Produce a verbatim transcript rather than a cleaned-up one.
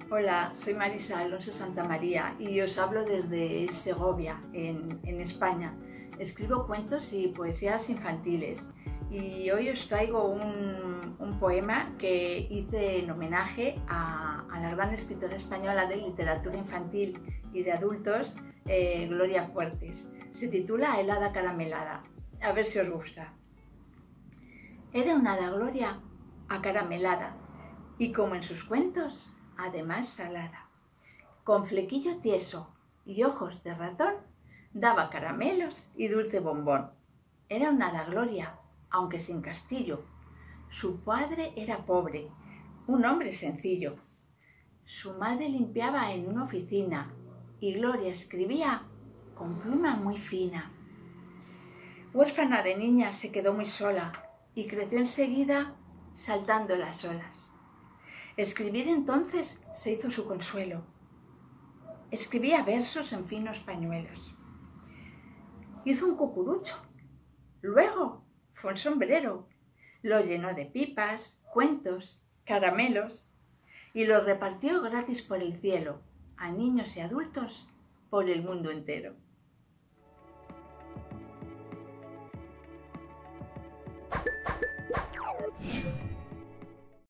Hola, soy Marisa Alonso Santamaría y os hablo desde Segovia, en, en España. Escribo cuentos y poesías infantiles y hoy os traigo un, un poema que hice en homenaje a, a la gran escritora española de literatura infantil y de adultos, eh, Gloria Fuertes. Se titula El hada caramelada. A ver si os gusta. Era una hada Gloria acaramelada y, como en sus cuentos, además salada. Con flequillo tieso y ojos de ratón, daba caramelos y dulce bombón. Era una hada Gloria, aunque sin castillo. Su padre era pobre, un hombre sencillo. Su madre limpiaba en una oficina y Gloria escribía con pluma muy fina. Huérfana de niña, se quedó muy sola y creció enseguida saltando las olas. Escribir entonces se hizo su consuelo. Escribía versos en finos pañuelos. Hizo un cucurucho. Luego fue un sombrero. Lo llenó de pipas, cuentos, caramelos y lo repartió gratis por el cielo a niños y adultos por el mundo entero.